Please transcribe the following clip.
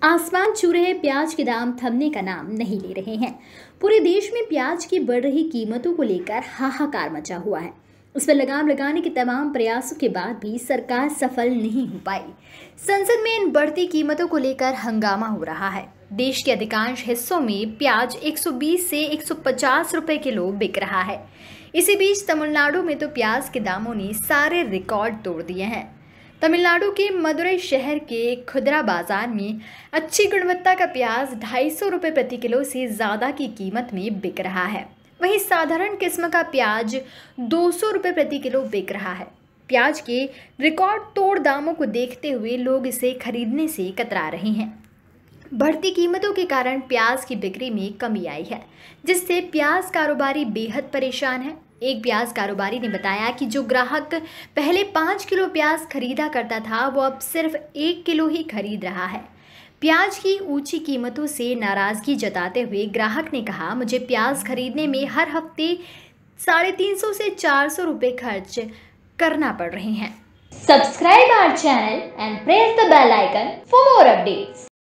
आसमान छू रहे प्याज के दाम थमने का नाम नहीं ले रहे हैं। पूरे देश में प्याज की बढ़ रही कीमतों को लेकर हाहाकार मचा हुआ है। उस पर लगाम लगाने के तमाम प्रयासों के बाद भी सरकार सफल नहीं हो पाई। संसद में इन बढ़ती कीमतों को लेकर हंगामा हो रहा है। देश के अधिकांश हिस्सों में प्याज 120 से 150 रुपए किलो बिक रहा है। इसी बीच तमिलनाडु में तो प्याज के दामों ने सारे रिकॉर्ड तोड़ दिए हैं। तमिलनाडु के मदुरई शहर के खुदरा बाजार में अच्छी गुणवत्ता का प्याज 250 रुपये प्रति किलो से ज़्यादा की कीमत में बिक रहा है। वहीं साधारण किस्म का प्याज 200 रुपये प्रति किलो बिक रहा है। प्याज के रिकॉर्ड तोड़ दामों को देखते हुए लोग इसे खरीदने से कतरा रहे हैं। बढ़ती कीमतों के कारण प्याज की बिक्री में कमी आई है, जिससे प्याज कारोबारी बेहद परेशान है। एक प्याज कारोबारी ने बताया कि जो ग्राहक पहले 5 किलो प्याज खरीदा करता था, वो अब सिर्फ 1 किलो ही खरीद रहा है। प्याज की ऊंची कीमतों से नाराजगी जताते हुए ग्राहक ने कहा, मुझे प्याज खरीदने में हर हफ्ते 350 से 400 रुपये खर्च करना पड़ रहे हैं। Subscribe our channel and press the bell icon for more updates.